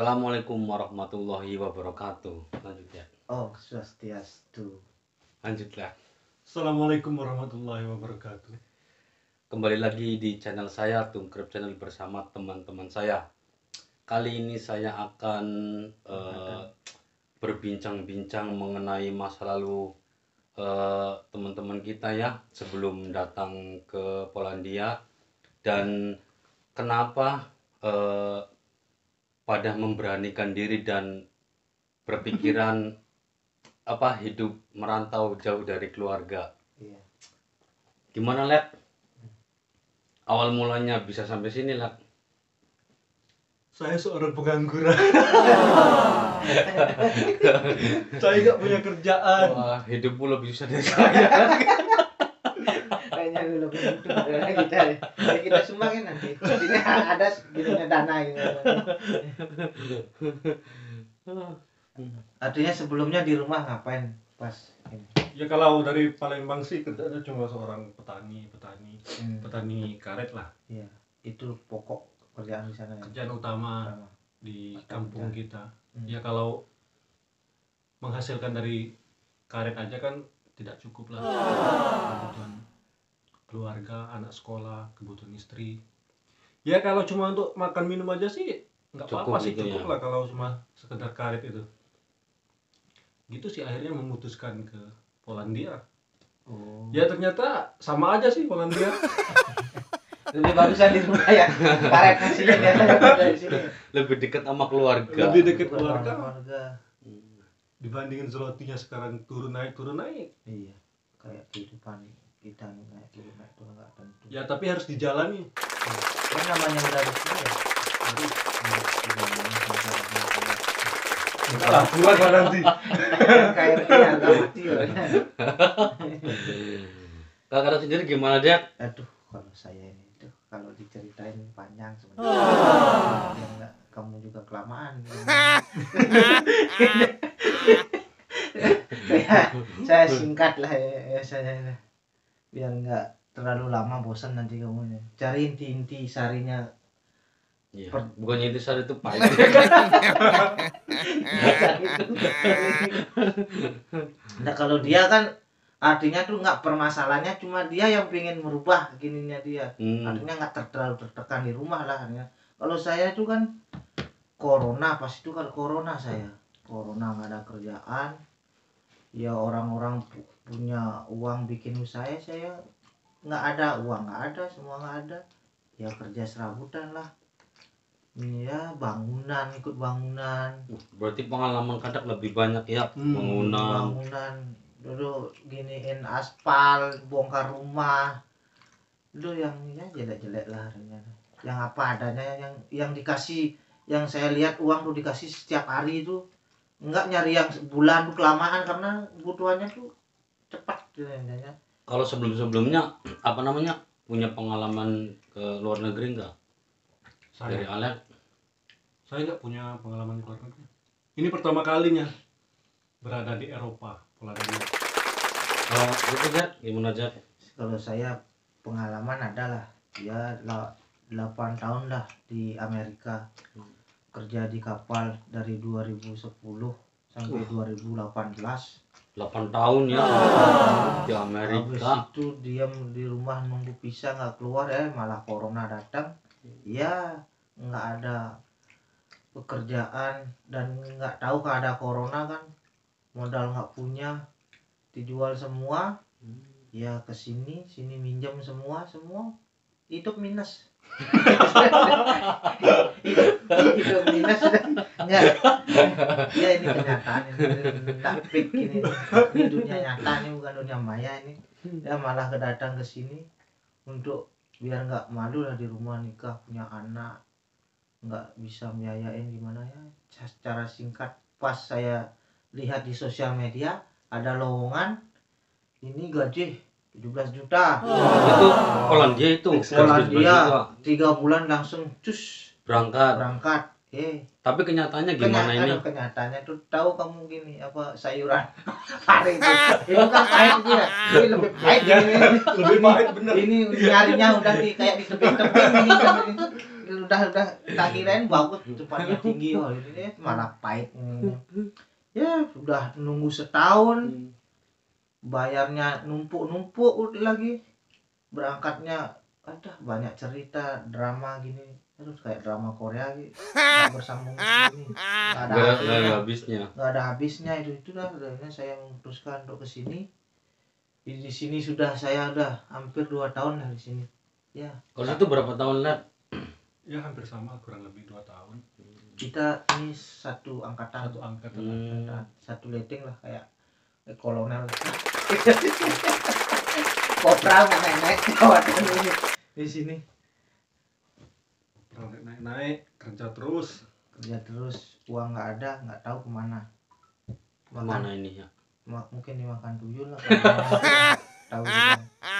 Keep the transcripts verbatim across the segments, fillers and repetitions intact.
Assalamualaikum warahmatullahi wabarakatuh. Lanjut ya. Oh, swastiastu. Lanjutlah. Assalamualaikum warahmatullahi wabarakatuh. Kembali lagi di channel saya, Tungkrep Channel bersama teman-teman saya. Kali ini saya akan uh, berbincang-bincang mengenai masa lalu uh, teman-teman kita ya sebelum datang ke Polandia, dan kenapa uh, pada memberanikan diri dan berpikiran apa hidup merantau jauh dari keluarga. Iya. Gimana, Lek? Awal mulanya bisa sampai sini, Lek? Saya seorang pengangguran. Saya nggak punya kerjaan. Wah, hidupmu lebih susah dari saya. Kayaknya lu lebih hidup dari kita. Ya, kita semua kan nanti. Ini ada gitunya dana gitu. Artinya sebelumnya di rumah ngapain pas ini? Ya kalau dari Palembang sih kerjanya cuma seorang petani, petani, Hmm. petani karet lah. Iya, itu pokok kerjaan di sana ya. Kerjaan utama Sama. di Petani. kampung kita. Hmm. Ya kalau menghasilkan dari karet aja kan tidak cukup lah. Kebutuhan keluarga, anak sekolah, kebutuhan istri. Ya kalau cuma untuk makan minum aja sih nggak Cukup apa-apa sih, gitu cukup ya. lah kalau cuma sekedar karet itu. Gitu sih akhirnya memutuskan ke Polandia. Oh. Ya ternyata sama aja sih Polandia. Lebih bagusan di rumah ya. Karet nasinya dia dari sini. Lebih dekat sama keluarga. Lebih dekat keluarga Keluarga. dibandingin zlotinya sekarang turun naik turun naik. Iya. Kayak kehidupan kita nih kayak turun naik turun nggak tentu. Ya tapi harus dijalani. Kan namanya udah di sini ya. Enggak lah, pulang lah nanti. Kayak harga mati ya. Kakak sendiri gimana, Dek? Aduh, kalau saya ini tuh kalau diceritain panjang sebenarnya. Ya enggak, kamu juga kelamaan. saya, saya singkat lah ya, ya saya biar enggak terlalu lama bosan nanti kamu. Cari inti-inti sarinya. Iya. Per- Bukannya intisari itu pahit. Nah kalau dia kan artinya tuh nggak permasalahannya, cuma dia yang pengen merubah gininya dia. Hmm. Artinya nggak ter- terlalu tertekan di rumah lah artinya. Kalau saya itu kan corona, pas itu kan corona saya corona nggak ada kerjaan ya, orang-orang pu- punya uang bikin usaha, saya nggak ada uang, nggak ada, semua nggak ada ya, kerja serabutan lah ya, bangunan, ikut bangunan Berarti pengalaman Kadek lebih banyak ya, Hmm, bangunan. bangunan dulu, giniin aspal, bongkar rumah dulu yang ya jelek-jelek lah artinya. Yang apa adanya, yang yang dikasih, yang saya lihat uang tuh dikasih setiap hari itu, enggak nyari yang sebulan tuh kelamaan karena kebutuhannya tuh cepat gitu ya. Kalau sebelum-sebelumnya apa namanya? Punya pengalaman ke luar negeri enggak? Dari Saya, Alek? saya nggak punya pengalaman keluar negeri. Ini pertama kalinya berada di Eropa, Polandia. Kalau itu, Jack, gimana, Jack? Kalau saya pengalaman adalah ya la- delapan tahun lah di Amerika, kerja di kapal dari dua ribu sepuluh sampai Uh. dua ribu delapan belas. delapan tahun ya di Habis Amerika. itu diam di rumah nunggu visa nggak keluar, ya malah corona datang. Ya nggak ada pekerjaan dan nggak tahu kalau ada corona kan, modal nggak punya, dijual semua. Ya kesini sini minjem semua semua hidup minus. hidup, hidup minus sudah ya, ya ini kenyataan ini, tak fake ini, ini dunia nyata, ini bukan dunia maya ini. Ya malah kedatang ke sini untuk biar nggak malu lah di rumah, nikah punya anak nggak bisa biayain gimana ya. Secara singkat, pas saya lihat di sosial media ada lowongan ini gaji tujuh belas juta. Itu Polandia itu. Polandia tiga bulan langsung cus Berangkat. berangkat. Eh, Tapi kenyataannya gimana ini? kenyataan kenyataannya tuh tahu kamu gini apa, sayuran pare itu. Itu kan pahit itu ya. Ini lebih pahit ini. Lebih pahit bener. Ini nyarinya udah di kayak di tebing-tebing ini. udah udah tak kirain bagus tempatnya tinggi, oh ini malah pahit ini. Ya sudah nunggu setahun, bayarnya numpuk-numpuk lagi, berangkatnya ada banyak cerita drama gini, terus kayak drama Korea gitu, nggak bersambung gini, nggak ada Nggak nggak habisnya, ada habisnya. nggak ada habisnya itu itu dah. Akhirnya saya memutuskan untuk kesini. Di, di sini sudah saya udah hampir dua tahun dari sini. Ya. Kalau itu berapa tahun Lat? Ya hampir sama, kurang lebih dua tahun. Kita ini satu angkatan, Satu angkatan. Hmm. angkatan, satu letting lah kayak eh, kolonel. Kopral naik-naik jawatan ini di sini. Pernah naik-naik, kerja terus. Kerja terus, uang nggak ada, nggak tahu kemana. Mana ini ya? Ma- mungkin dimakan tuyul lah kalau tahu juga.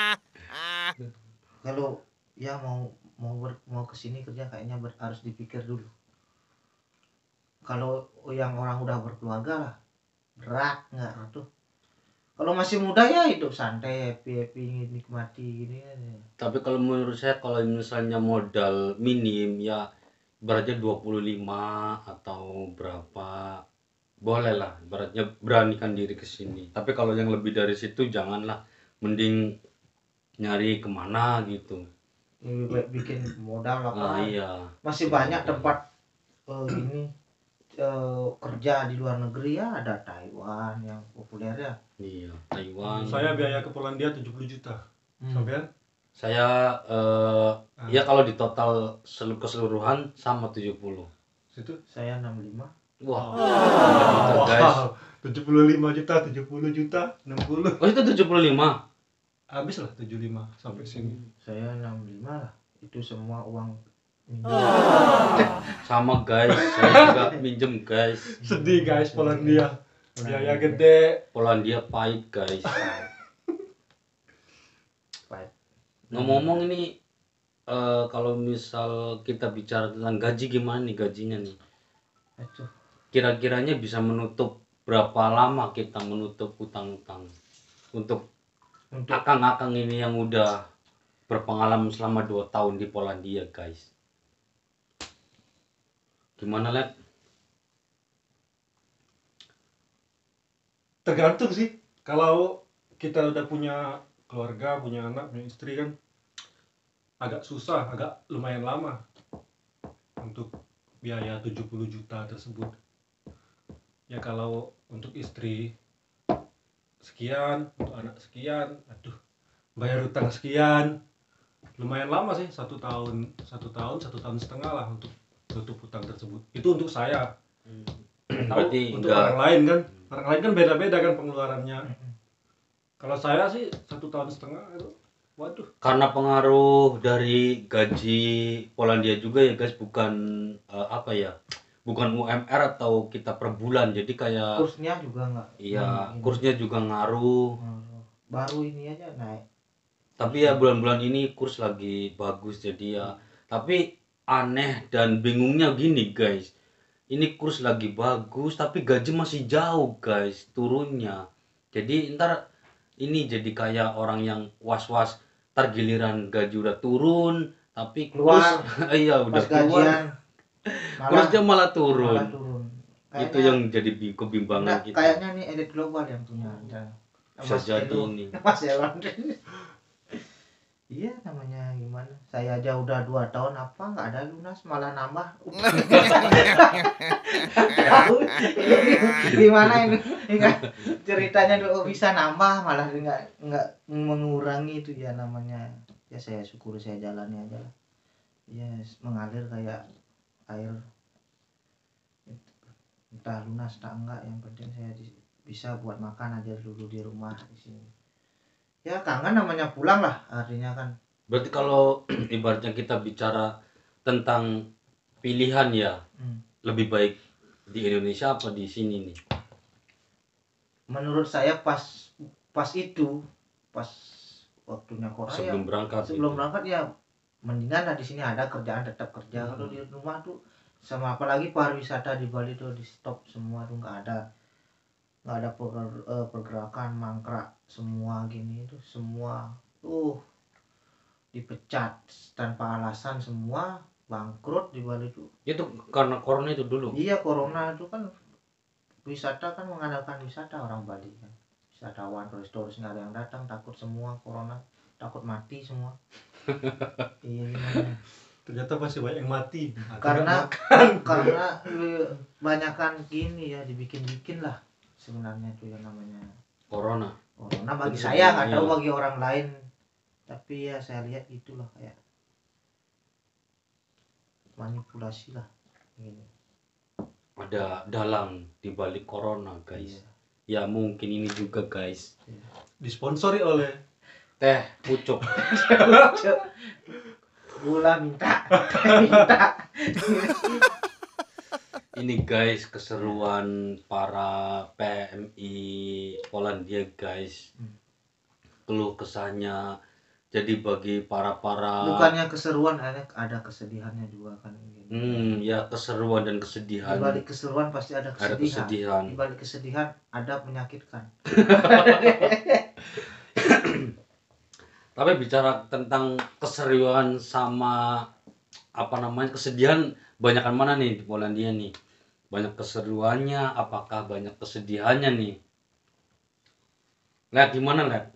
Kalau ya mau mau ber, mau kesini kerja kayaknya ber, harus dipikir dulu. Kalau yang orang udah berkeluarga lah berat nggak tuh. Kalau masih muda ya hidup santai, happy happy nikmati gini aja. Tapi kalau menurut saya kalau misalnya modal minim ya ibaratnya dua puluh lima atau berapa boleh lah, ibaratnya beranikan diri ke sini. Tapi kalau yang lebih dari situ janganlah, mending nyari kemana gitu. Lebih baik bikin modal Nah apa. iya, Masih banyak tempat eh, ini eh, kerja di luar negeri ya, ada Taiwan yang populer ya. iya Taiwan. Saya biaya ke Polandia tujuh puluh juta. Hmm. Sampean? Saya eh, Ah. ya kalau di total selu- keseluruhan sama tujuh puluh. Situ? Saya enam puluh lima. Wah, Wow, guys. tujuh puluh lima juta, tujuh puluh juta, enam puluh. Oh itu tujuh puluh lima. Habis lah tujuh puluh lima sampai sini. Saya enam puluh lima lah. Itu semua uang minjem. Sama guys, saya juga minjem guys. Sedih guys, Polandia. Biaya gede. Polandia pahit guys. Pahit. Ngomong-ngomong ini eh, kalau misal kita bicara tentang gaji gimana nih gajinya nih? Aduh. Kira-kiranya bisa menutup berapa lama kita menutup utang-utang untuk Untuk akang-akang ini yang udah berpengalaman selama dua tahun di Polandia guys. Gimana Lep? Tergantung sih. Kalau kita udah punya keluarga, punya anak, punya istri kan agak susah, agak lumayan lama untuk biaya tujuh puluh juta tersebut. Ya kalau untuk istri sekian, untuk anak sekian, aduh, bayar utang sekian, lumayan lama sih, satu tahun, satu tahun, satu tahun setengah lah untuk tutup utang tersebut. Itu untuk saya. Tahu Berarti untuk enggak. orang lain kan, orang lain kan beda-beda kan pengeluarannya. Kalau saya sih satu tahun setengah itu, waduh. Karena pengaruh dari gaji Polandia juga ya guys, bukan eh, apa ya, bukan U M R atau kita per bulan, jadi kayak kursnya juga nggak. iya Hmm, ini. kursnya juga ngaruh. Hmm, baru ini aja naik. Tapi ya bulan-bulan ini kurs lagi bagus jadi ya. Tapi aneh dan bingungnya gini guys, ini kurs lagi bagus tapi gaji masih jauh guys turunnya. Jadi ntar ini jadi kayak orang yang was-was, ntar giliran gaji udah turun tapi Keluar. kurs iya udah Pas keluar gajian malah, kursnya malah turun. malah turun. Itu Kayaknya- yang jadi bi- kebimbangan enggak, kita. kayaknya nih elit global yang punya. Bisa jadi Elo. ini. Mas Elon. Iya namanya gimana? Saya aja udah dua tahun apa nggak ada lunas malah nambah. Tahu gimana ini? Ini ceritanya dulu bisa nambah malah nggak nggak mengurangi itu ya namanya. Ya saya syukur saya jalani aja lah. Ya mengalir kayak air. Entah lunas tak enggak, yang penting saya di, bisa buat makan aja dulu di rumah di sini. Ya kangen namanya pulang lah artinya kan. Berarti kalau ibaratnya kita bicara tentang pilihan ya, Hmm. lebih baik di Indonesia apa di sini nih? Menurut saya pas pas itu pas waktunya Korea Sebelum berangkat. sebelum gitu. berangkat ya mendingan lah di sini ada kerjaan tetap kerja. Hmm. Kalau di rumah tuh sama apalagi pariwisata di Bali tuh di stop semua tuh nggak ada nggak ada perger- eh, pergerakan mangkrak semua gini itu semua tuh dipecat tanpa alasan semua bangkrut di Bali itu. Itu karena corona itu dulu. Iya, corona itu kan wisata kan mengandalkan wisata orang Bali kan. Wisatawan, turis-turis nggak ada yang datang, takut semua corona, takut mati semua. Iya gimana? Ternyata masih banyak yang mati. Aku Karena nggak makan. karena eh, banyakan gini ya dibikin-bikin lah sebenarnya itu yang namanya Corona. corona bagi Itu saya nggak tahu iya. bagi orang lain, tapi ya saya lihat itulah kayak manipulasi lah gini. Ada dalang di balik corona, guys. Ya mungkin ini juga, guys. Disponsori oleh Teh pucuk. Gula minta, minta. Ini guys keseruan para P M I Polandia, guys. Keluh kesahnya. Jadi bagi para-para Bukannya keseruan, ada ada kesedihannya juga kan. Hmm, ya keseruan dan Di kesedihan. balik keseruan pasti ada Ada kesedihan. kesedihan. Di balik kesedihan ada menyakitkan. Tapi bicara tentang keseruan sama apa namanya kesedihan, banyakan mana nih di Polandia nih? Banyak keseruannya, apakah banyak kesedihannya nih? Lihat gimana, lihat?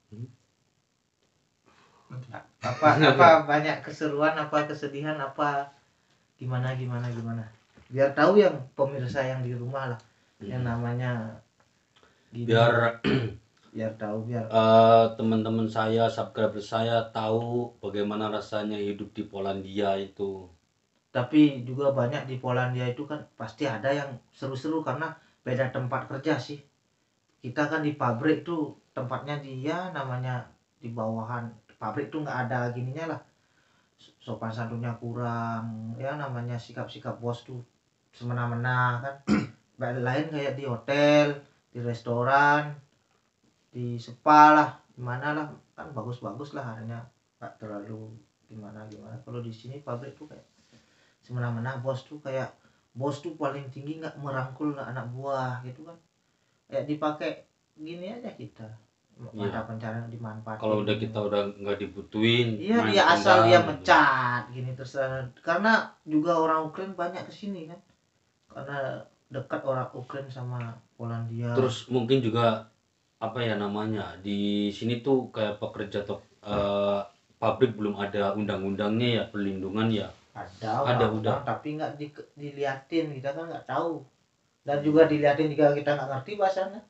Apa apa banyak keseruan, apa kesedihan, apa gimana gimana gimana. Biar tahu yang pemirsa yang di rumah lah, yang namanya gini. Biar biar tahu biar eh, teman-teman saya, subscriber saya tahu bagaimana rasanya hidup di Polandia itu. tapi juga banyak di Polandia itu kan pasti ada yang seru-seru karena beda tempat kerja sih. Kita kan di pabrik tuh tempatnya dia namanya di bawahan pabrik tuh nggak ada gininya lah, sopan santunnya kurang ya, namanya sikap-sikap bos tuh semena-mena kan. Balik lain kayak di hotel, di restoran, di spa lah, gimana lah kan bagus-bagus lah hanya nggak terlalu gimana gimana. Kalau di sini pabrik tuh kayak semena-mena, bos tuh kayak bos tuh paling tinggi, nggak merangkul anak buah gitu kan, kayak dipakai gini aja kita mata Iya. pencarian dimanfaatin. Kalau udah kita udah nggak dibutuhin, iya main dia asal tendang dia gitu. mecat gini terus, karena juga orang Ukraina banyak kesini kan karena dekat orang Ukraina sama Polandia. Terus mungkin juga apa ya namanya, di sini tuh kayak pekerja atau eh, pabrik belum ada undang-undangnya ya, perlindungan ya. ada Ada, undang-undang, udah. tapi nggak di, diliatin, kita kan nggak tahu, dan juga diliatin jika kita nggak ngerti bahasanya.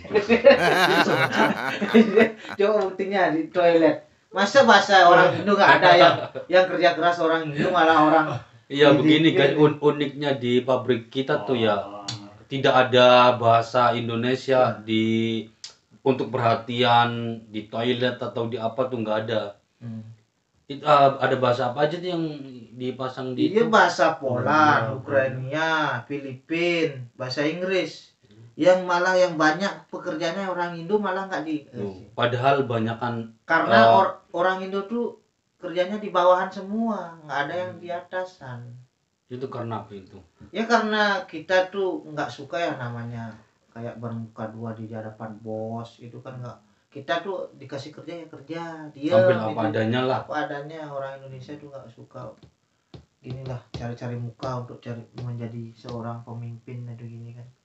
Coba buktinya di toilet, masa bahasa orang Indo nggak ada yang yang kerja keras orang Indo, malah orang Iya Jadi- begini guys, un- uniknya di pabrik kita tuh ya tidak ada bahasa Indonesia di untuk perhatian di toilet atau di apa tuh nggak ada. Hmm. Itu ah, ada bahasa apa aja tuh yang dipasang di Iya itu? bahasa Poland, Hmm. Ukraina, Filipin, bahasa Inggris. Yang malah yang banyak pekerjaannya orang Indo malah nggak di. Tuh, padahal banyakan Karena Uh, or- orang Indo tuh kerjanya di bawahan semua, nggak ada yang di atasan. itu karena apa itu? Ya karena kita tuh nggak suka ya namanya kayak bermuka dua di hadapan bos, itu kan nggak. Kita tuh dikasih kerja ya kerja, dia Tampil apa adanya lah. apa adanya. Orang Indonesia tuh nggak suka ginilah, cari-cari muka untuk cari menjadi seorang pemimpin itu gini kan.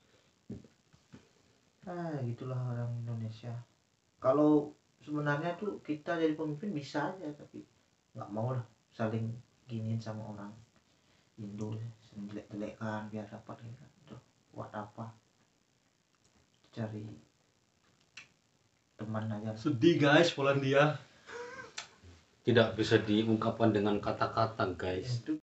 Ah gitulah orang Indonesia. Kalau sebenarnya tuh kita jadi pemimpin bisa aja, tapi nggak mau lah saling giniin sama orang Indo, saling jelek-jelekkan biar dapat gitu. Tuh, buat apa cari teman aja. sedih guys Polandia. Tidak bisa diungkapkan dengan kata-kata guys. Itu